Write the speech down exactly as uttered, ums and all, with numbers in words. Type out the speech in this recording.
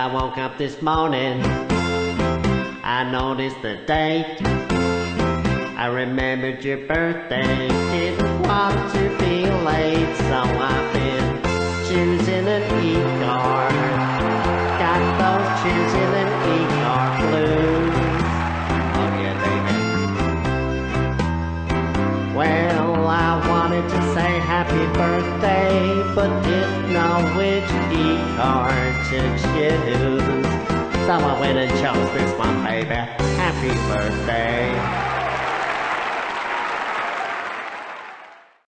I woke up this morning, I noticed the date. I remembered your birthday, didn't want to be late, so I've been choosing an e-car. Got those choosing an e-car blues. Oh yeah, baby. Well, I wanted to say happy birthday, but didn't know which e-car to choose. So I went and chose this one, baby. Happy birthday.